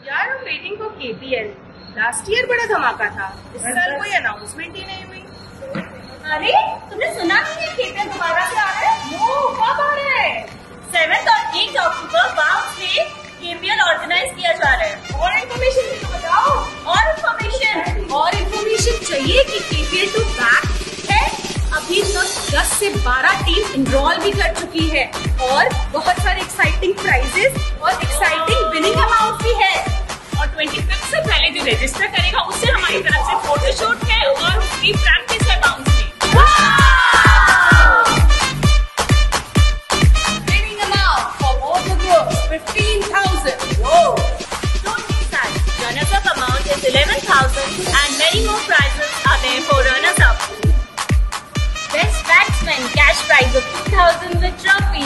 यार I'm waiting for KPL. Last year बड़ा धमाका था, इस साल कोई अनाउंसमेंट ही नहीं हुई। अरे तुमने सुना नहीं है KPL दोबारा से आ रहा है? कब आ रहा है? 7 और 8 अक्टूबर बाउंस में KPL ऑर्गेनाइज किया जा रहा है। और इन्फॉर्मेशन भी तो बताओ। और इन्फॉर्मेशन चाहिए कि KPL 2 बैक है। अभी तक 10 से 12 टीम इनरोल भी कर चुकी है और बहुत सारे एक्साइटिंग प्राइजेस और एक्साइटिंग विनिंग अमाउंट भी है। और 25 से पहले जो रजिस्टर करेगा उससे हमारी तरफ से फोटोशूट है और फ्री प्रैक्टिस है बाउंस की। Winning amount for both the groups 15,000. Don't miss that. Runners-up amount is 11,000 and many more prizes are there for runners-up. Best batsman cash prize of 2,000 with trophy.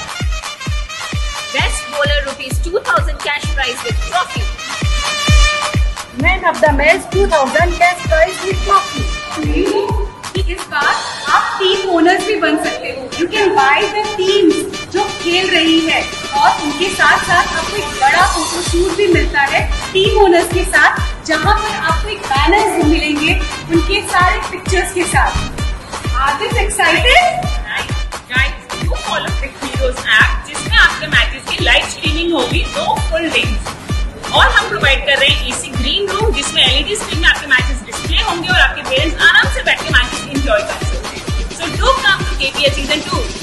Best bowler ₹2,000 cash prize with trophy. Man of the match 2,000 cash prize with trophy. इस बार आप team owners भी बन सकते हो। You can buy the teams जो खेल रही है और उनके साथ साथ आपको एक बड़ा फोटोशूट भी मिलता है टीम ओनर्स के साथ, जहां पर आपको एक बैनर्स मिलेंगे उनके सारे पिक्चर्स के साथ। Are you excited? Guys, you follow CRIC Heroes app जिसमें आपके मैचेस की लाइव स्ट्रीमिंग होगी 2 फुल डेज। और हम प्रोवाइड कर रहे हैं एसी ग्रीन रूम जिसमें LED स्क्रीन में आपके मैचेस डिस्प्ले होंगे और आपके पेरेंट्स आराम से बैठ के मैचेस एंजॉय कर सकते हैं। So do come to KPL Season 2.